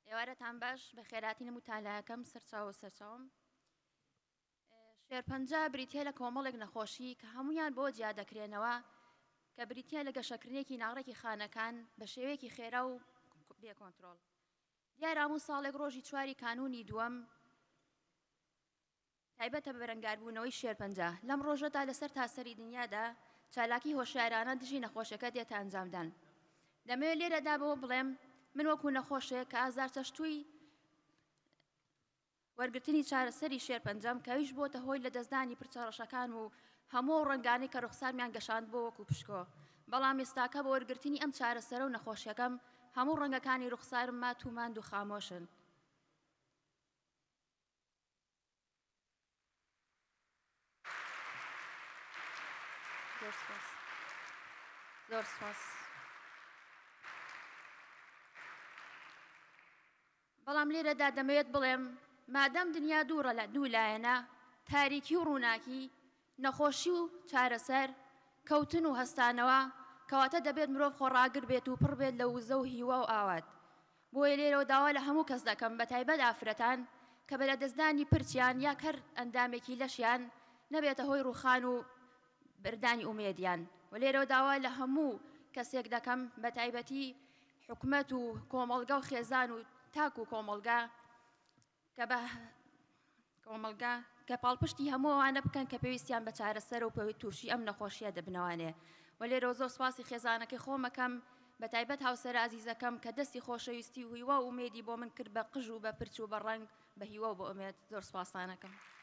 ئێوارەتان باش بە خێراتی نموتالایەکەم سەرچاوم شێرپەنجە بریتیە لە کۆمەڵێک نەخۆشی کە هەمویان بۆ جیا دەکرێنەوە کە بریتیە لە گەشەکردنێکی ناڕێکی خانەکان بە شێوەیەکی خێرا و بێ کۆنتڕۆڵ. دیارە هەموو ساڵێک ڕۆژی 4 کانونی دووەم تایبەتە بە بەرەنگاربوونەوەی شێرپەنجە. لەم ڕۆژەدا لەسەر تاسەری دنیادا چالاکی هۆشیارانە دژی نەخۆشەکە دێتە ئەنجامدان. دەمەوێت لێرەدا بۆ بڵێم من وەکو نەخۆشێک کە ئازار چەشتووی وەرگرتنی چارەسەری شێرپەنجەم کەویش بۆتە هۆی لە دەستدانی پرچەڕەشەکان و هەموو ڕەنگانەی کە ڕوخسارمیان گەشاند بۆ وەکو پشکۆ. بەڵام ئێستاکە بە وەرگرتنی ئەم چارەسەرە و نەخۆشیەکەم هەموو ڕەنگەکانی ڕوخسارم مات و ماند و خامۆشن. زۆر سپاس. بەڵام لێرەدا دەمەوێت بڵێم مادەم دنیا دوورە لە دوو لایەنە تاریکی و ڕووناکی نەخۆشی و چارەسەر کەوتن و هەستانەوە کەواتە دەبێت مرۆڤ خۆڕاگر بێت و پڕ بێت لە وزە و هیوا و ئاوات. بۆیە لێرەوە داوا لە هەموو کەس دەکەم بە تایبەت ئافرەتان کە بە لەدەستدانی پرچیان یا کەر ئەندامێکی لەشیان نەبێتە هۆی ڕوخان و بردانی ئومێدیان. و لێرەوە داوا لە هەموو کەسێک دەکەم بە تایبەتی حکومەت و کۆمەڵگە و خێزان و تاک و کۆمەڵگە کە پاڵپشتی هەموو ئەوانە بکەن کە پێویستیان بە چارەسەر و پەوی تووشی ئەم نەخۆشیە دەبنەوانێ. و لێرەوە زۆر سپاسی خێزانەکەی خۆمەکەم بە تایبەت هاوسەر عەزیزەکەم کە دەستی خۆشەویستی و هیوا و ئومێدی بۆ من کرد بە قژ و بە پرچ و بە ڕەنگ بە هیوا و بە ئومێد. زۆر سپاسانەکەم.